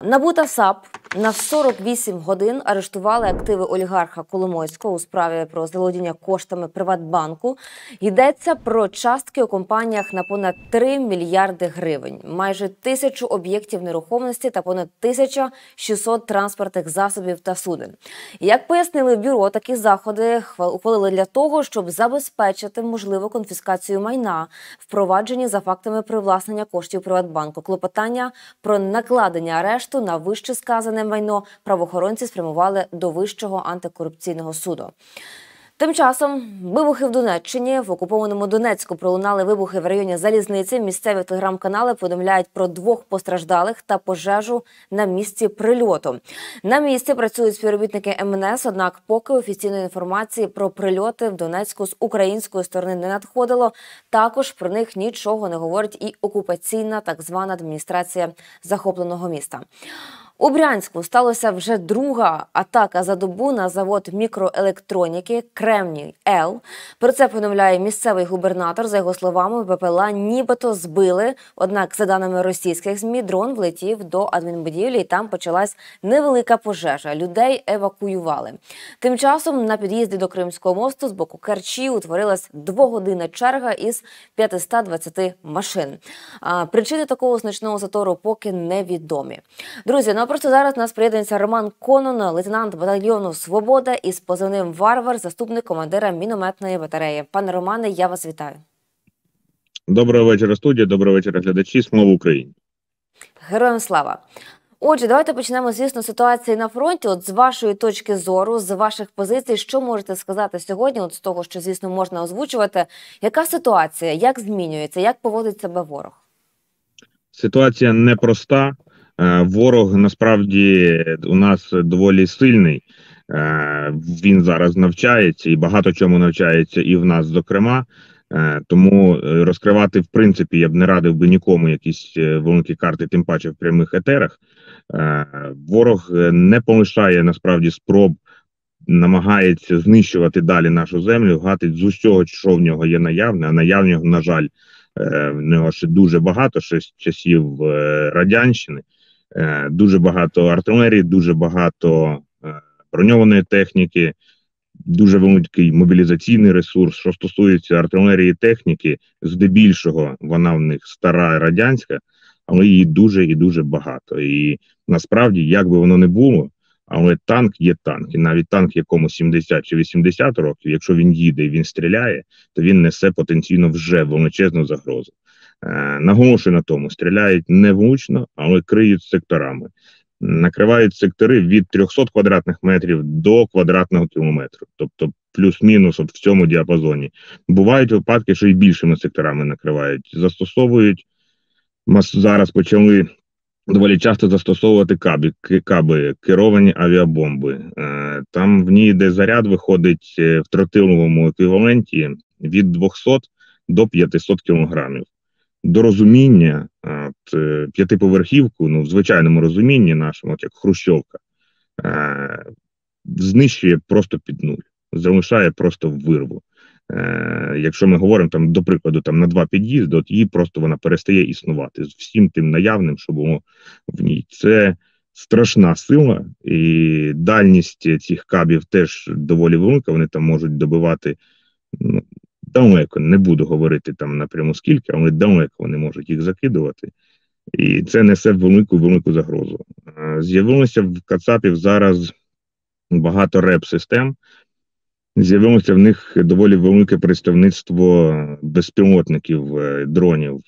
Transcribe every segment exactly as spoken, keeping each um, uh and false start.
НАБУ та САП на сорок вісім годин арештували активи олігарха Коломойського у справі про заволодіння коштами Приватбанку. Йдеться про частки у компаніях на понад три мільярди гривень, майже тисячу об'єктів нерухомості та понад тисяча шістсот транспортних засобів та суден. Як пояснили в бюро, такі заходи ухвалили для того, щоб забезпечити можливу конфіскацію майна, впроваджені за фактами привласнення коштів Приватбанку. Клопотання про накладення арешту на вище сказане майно правоохоронці спрямували до Вищого антикорупційного суду. Тим часом вибухи в Донеччині. В окупованому Донецьку пролунали вибухи в районі Залізниці. Місцеві телеграм-канали повідомляють про двох постраждалих та пожежу на місці прильоту. На місці працюють співробітники ем ен ес, однак поки офіційної інформації про прильоти в Донецьку з української сторони не надходило. Також про них нічого не говорить і окупаційна так звана адміністрація захопленого міста. У Брянську сталося вже друга атака за добу на завод мікроелектроніки «Кремній-Л». Про це повідомляє місцевий губернатор. За його словами, БПЛА нібито збили. Однак, за даними російських ЗМІ, дрон влетів до адмінбудівлі і там почалась невелика пожежа. Людей евакуювали. Тим часом на під'їзді до Кримського мосту з боку Керчі утворилась двогодинна черга із п'ятисот двадцяти машин. А причини такого значного затору поки невідомі. Друзі, ну а просто зараз нас приєднується Роман Конон, лейтенант батальйону «Свобода» із позивним «Варвар», заступник командира мінометної батареї. Пане Романе, я вас вітаю. Доброго вечора, студія, доброго вечора, глядачі. Слава Україні! Героям слава! Отже, давайте почнемо, звісно, ситуації на фронті. От з вашої точки зору, з ваших позицій, що можете сказати сьогодні, от з того, що, звісно, можна озвучувати, яка ситуація, як змінюється, як поводить себе ворог? Ситуація непроста. Ворог, насправді, у нас доволі сильний. Він зараз навчається і багато чому навчається і в нас, зокрема. Тому розкривати, в принципі, я б не радив би нікому якісь великі карти, тим паче в прямих етерах. Ворог не полишає, насправді, спроб, намагається знищувати далі нашу землю, гатить з усього, що в нього є наявне, а наявного, на жаль, в нього ще дуже багато, ще з часів Радянщини. Дуже багато артилерії, дуже багато броньованої техніки, дуже великий мобілізаційний ресурс. Що стосується артилерії і техніки, здебільшого вона в них стара радянська, але її дуже і дуже багато. І насправді, як би воно не було, але танк є танк. І навіть танк, якому сімдесят чи вісімдесят років, якщо він їде і він стріляє, то він несе потенційно вже величезну загрозу. Е, наголошую на тому, стріляють не влучно, але криють секторами. Накривають сектори від трьохсот квадратних метрів до квадратного кілометру. Тобто плюс-мінус от в цьому діапазоні. Бувають випадки, що і більшими секторами накривають. Застосовують, зараз почали доволі часто застосовувати каби, каби керовані авіабомби. Е, там в ній, де заряд виходить в тротиловому еквіваленті від двохсот до п'ятисот кілограмів. До розуміння, от, п'ятиповерхівку, ну, в звичайному розумінні нашому, от як хрущовка, е, знищує просто під нуль, залишає просто вирву. Е, якщо ми говоримо, там, до прикладу, там, на два під'їзди, от її просто вона перестає існувати з всім тим наявним, що було в ній. Це страшна сила, і дальність цих кабів теж доволі велика, вони там можуть добивати, ну, далеко, не буду говорити там напряму скільки, але далеко вони можуть їх закидувати. І це несе велику-велику загрозу. З'явилося в кацапів зараз багато реп-систем. З'явилося в них доволі велике представництво безпілотників, дронів.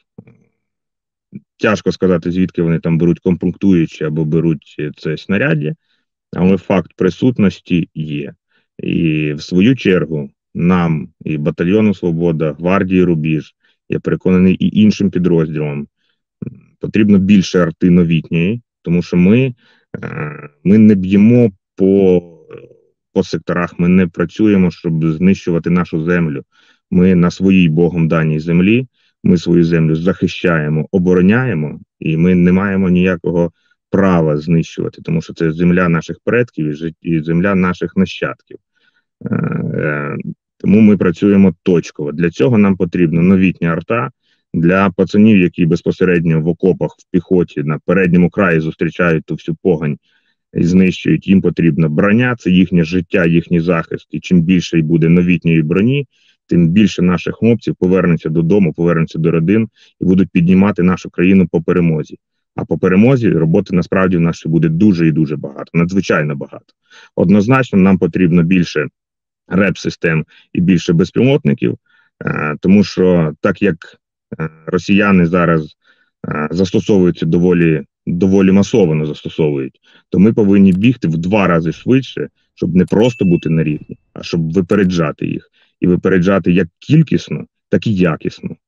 Тяжко сказати, звідки вони там беруть комплектуючі або беруть це снаряддя, але факт присутності є. І в свою чергу нам, і батальйону «Свобода», гвардії «Рубіж», я переконаний, і іншим підрозділам потрібно більше арти новітньої, тому що ми, ми не б'ємо по, по секторах, ми не працюємо, щоб знищувати нашу землю. Ми на своїй Богом даній землі, ми свою землю захищаємо, обороняємо, і ми не маємо ніякого права знищувати, тому що це земля наших предків і земля наших нащадків. Тому ми працюємо точково. Для цього нам потрібна новітня арта, Для пацанів, які безпосередньо в окопах, в піхоті, на передньому краї зустрічають ту всю погань і знищують, їм потрібна броня, це їхнє життя, їхній захист. І чим більше буде новітньої броні, тим більше наших хлопців повернуться додому, повернуться до родин і будуть піднімати нашу країну по перемозі. А по перемозі роботи насправді в нас ще буде дуже і дуже багато, надзвичайно багато. Однозначно нам потрібно більше реп-систем і більше безпілотників, тому що так як росіяни зараз застосовуються доволі, доволі масово застосовують, то ми повинні бігти в два рази швидше, щоб не просто бути на рівні, а щоб випереджати їх. І випереджати як кількісно, так і якісно.